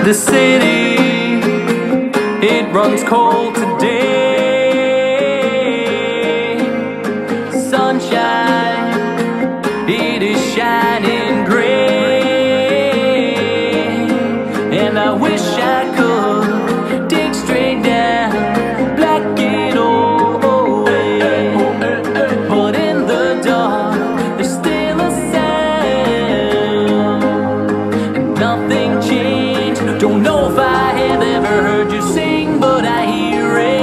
the city, it runs cold today. Sunshine, it is shining gray, and I wish I could dig straight down, black it all away. But in the dark, there's still a sound, and nothing changed. Don't know if I have ever heard you sing, but I hear it.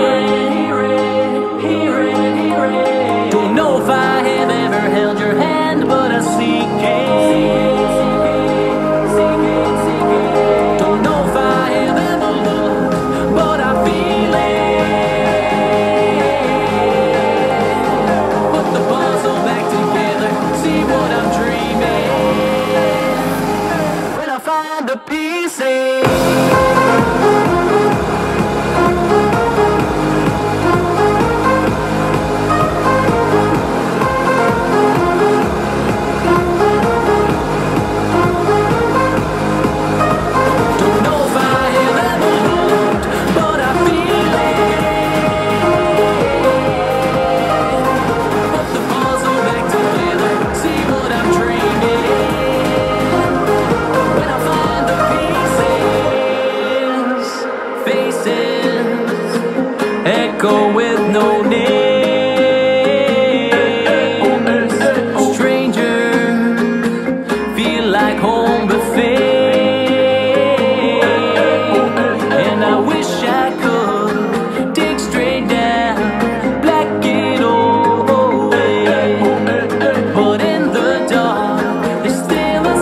Don't know if I have ever held your hand, but I seek it. Don't know if I have ever looked, but I feel it. Put the puzzle back together, see what I'm dreaming. When I find the pieces. Echo with no names, strangers feel like home buffet, and I wish I could dig straight down, black it all away. But in the dark, there's still a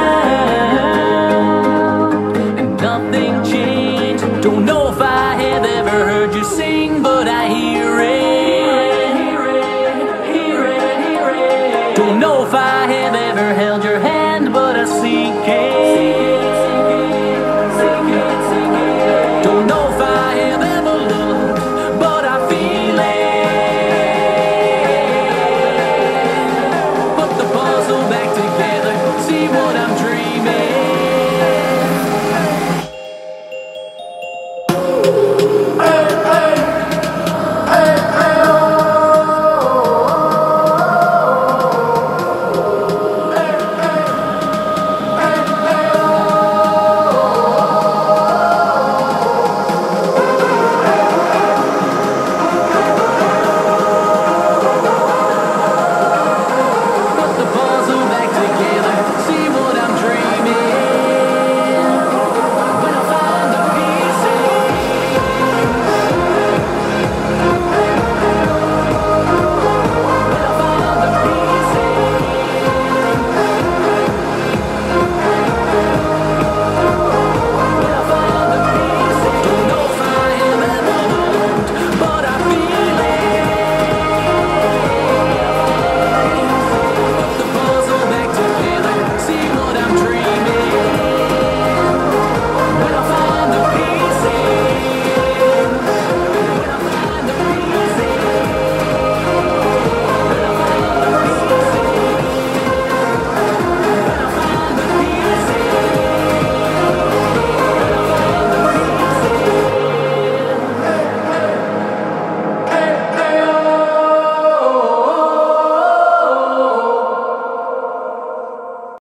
sound, and nothing changed. Don't know if I have ever heard you sing, but I hear it. Don't know if I have ever held your hand, but I seek it. Don't know if I have ever looked, but I feel it. Put the puzzle back together, see what